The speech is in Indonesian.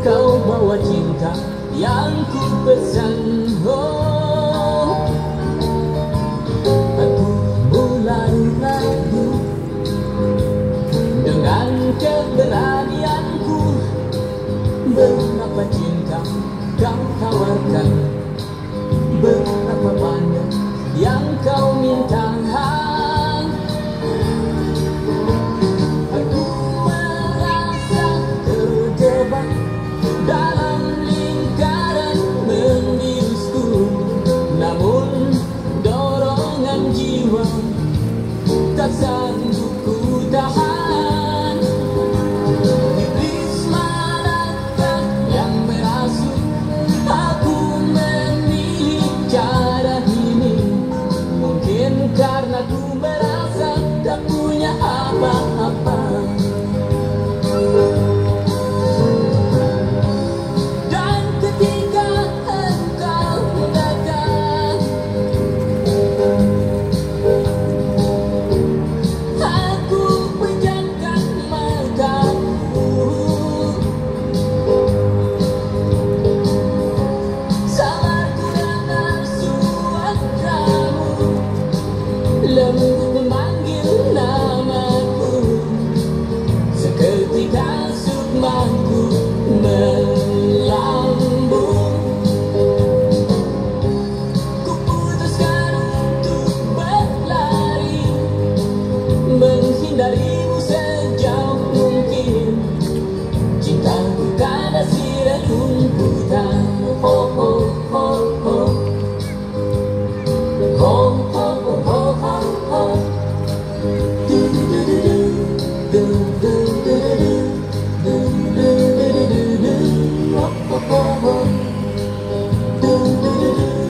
kau bawa cinta yang ku pesan. Oh, aku mulai ragu dengan keberanianku. Berapa cinta kau tawarkan, berapa banyak yang kau minta. Aku merasa terjebak dalam lingkaran membiusku, namun dorongan jiwa tak sanggup ku tahan. Iblis manakah yang merasuk aku memilih cara ini? Mungkin karena ku merasa tak punya apa-apa. Dan ketika engkau datang, aku pejamkan mataku. Sabarku dan nafsu kamu lembut memanggil namaku. Seketika sukmaku melambung. Kuputuskan untuk berlari, menghindarimu sejauh mungkin. Cintaku kanasi rerumputan. Oh, oh, oh, oh. Oh, oh.